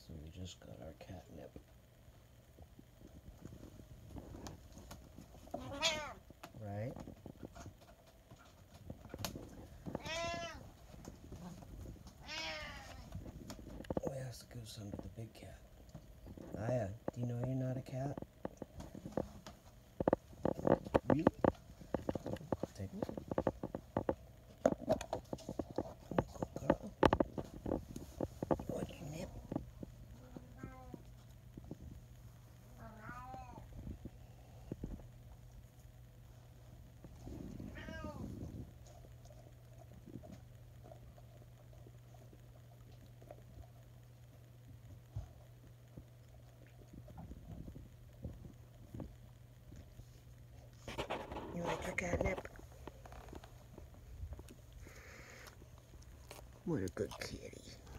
So we just got our catnip. Right? We asked the goose under the big cat. Aya, do you know you're not a cat? Really? Take it. Good girl. What'd you nip? You like your catnip? What a good kitty.